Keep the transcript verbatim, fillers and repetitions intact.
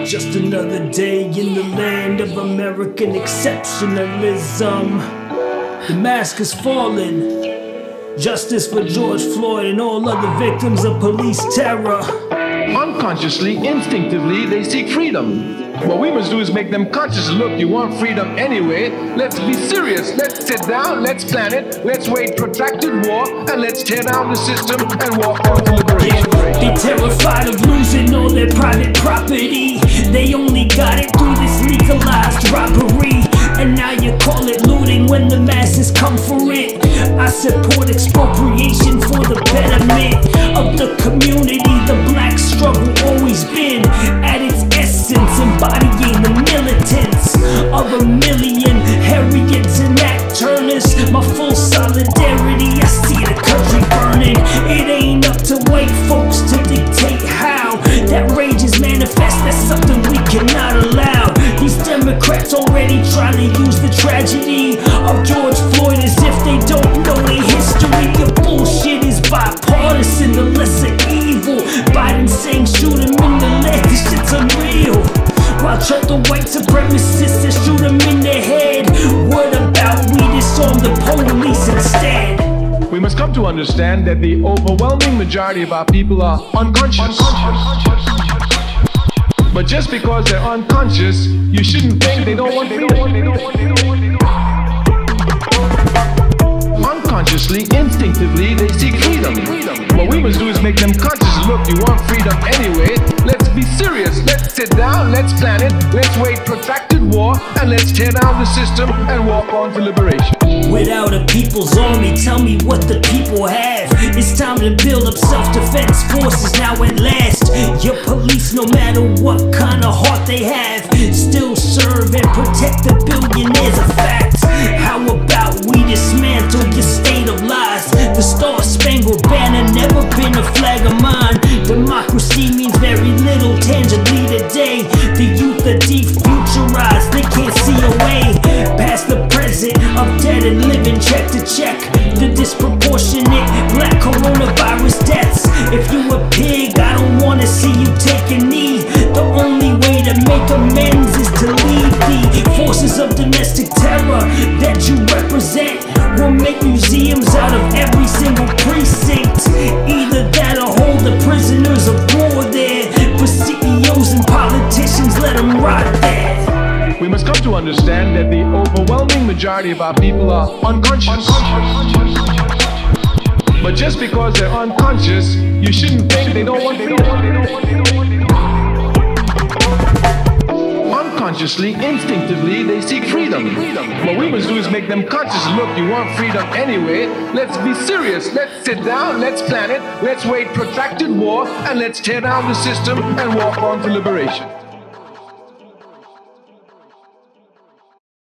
Just another day in the land of American exceptionalism. The mask is falling. Justice for George Floyd and all other victims of police terror. Unconsciously, instinctively, they seek freedom. What we must do is make them conscious. Look, you want freedom anyway. Let's be serious. Let's sit down. Let's plan it. Let's wage protracted war. And let's tear down the system and walk on to liberation. They're terrified of losing all their private property. They only got it through this legalized robbery. And now you call it looting when the masses come for it. I support expropriation for the betterment of the community. The black struggle always been at its essence, embodying the militants of a million Harriets and Nat Turners. My full solidarity, I see the country burning. It ain't up to white folks to dictate how that rage is manifest. That's something we cannot allow. These Democrats already trying to use the tragedy of George Floyd as if they don't know their history. Your bullshit is bipartisan, the lesser evil. Biden saying shoot him in the leg, this shit's unreal. While Trump the white supremacists that shoot him in the head. What about we disarm the police instead? We must come to understand that the overwhelming majority of our people are unconscious. But just because they're unconscious, you shouldn't think they don't want freedom. Unconsciously, instinctively, they seek freedom. What we must do is make them conscious. Look, you want freedom anyway. Let's be serious. Let's sit down. Let's plan it. Let's wage protracted war. And let's tear down the system and walk on to liberation. Without a people's army, tell me what the people have. It's time to build up self-defense forces now at last. Your police, no matter what kind of heart they have, still serve and protect the billionaires, a fact. How about we dismantle your state of lies? The Star-Spangled Banner never been a flag of mine. Democracy means very little tangibly today. The youth are defuturized, they can't see a way past the present of dead and living check to check. The disproportionate black coronavirus deaths. If you a pig, I don't wanna see you take a knee. The only way to make amends is to leave the forces of domestic terror that you represent. We'll make museums out of every single precinct. Either that or hold the prisoners of war there. For C E Os and politicians, let them rot there. We must come to understand that the overwhelming majority of our people are unconscious. But just because they're unconscious, you shouldn't think they don't want freedom. Unconsciously, instinctively, they seek freedom. What we must do is make them conscious. Look, you want freedom anyway. Let's be serious. Let's sit down. Let's plan it. Let's wage protracted war. And let's tear down the system and walk on to liberation.